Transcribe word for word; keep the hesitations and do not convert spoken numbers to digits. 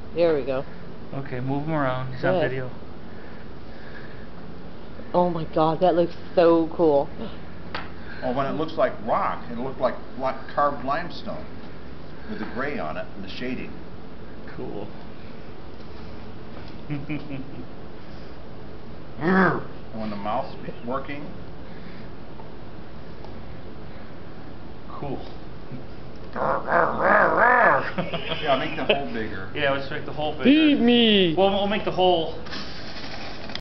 There we go. Okay, move him around. He's on Good. video. Oh my god, that looks so cool. Oh, when it looks like rock, it looked like carved limestone with the gray on it and the shading. Cool. And when the mouth's working. Cool. Yeah, make the hole bigger. Yeah, let's make the hole bigger. Feed me! Well, we'll make the hole